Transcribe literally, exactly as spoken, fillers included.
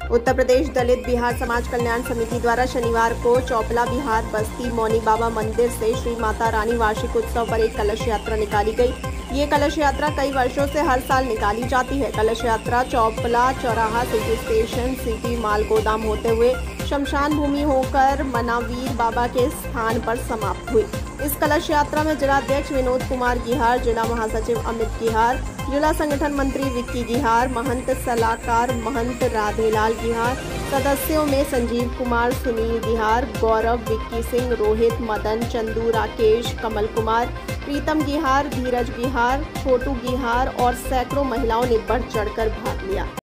उत्तर प्रदेश दलित बिहार समाज कल्याण समिति द्वारा शनिवार को चौपला बिहार बस्ती मौनी बाबा मंदिर से श्री माता रानी वार्षिक उत्सव पर एक कलश यात्रा निकाली गई। ये कलश यात्रा कई वर्षों से हर साल निकाली जाती है। कलश यात्रा चौपला चौराहा सिटी स्टेशन सिटी माल गोदाम होते हुए शमशान भूमि होकर मनावीर बाबा के स्थान पर समाप्त हुई। इस कलश यात्रा में जिलाध्यक्ष विनोद कुमार गिहार, जिला महासचिव अमित गिहार, जिला संगठन मंत्री विक्की गिहार, महंत सलाहकार महंत राधेलाल गिहार, सदस्यों में संजीव कुमार, सुनील गिहार, गौरव, विक्की सिंह, रोहित, मदन, चंदू, राकेश, कमल कुमार, प्रीतम गिहार, धीरज गिहार, छोटू गिहार और सैकड़ों महिलाओं ने बढ़ चढ़कर भाग लिया।